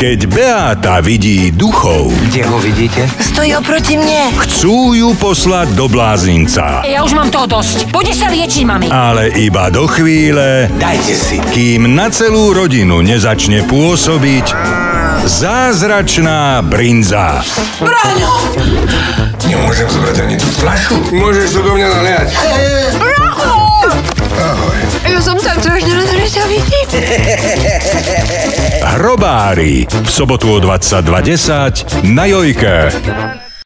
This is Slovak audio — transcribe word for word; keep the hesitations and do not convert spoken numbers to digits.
Keď Beáta vidí duchov, Kde ho vidíte? Stojí oproti mne. chcú ju poslať do blázinca. Ja už mám toho dosť. Poďte sa liečiť, mami. Ale iba do chvíle, Dajte si. kým na celú rodinu nezačne pôsobiť zázračná brinza. Braňo! Nemôžem zobrať ani tú fľašu. Môžeš to do mňa naliať. Ahoj. Ja som tak strašne rada, že ťa vidím. Hrobári v sobotu o dvadsaťdva desať na Jojke.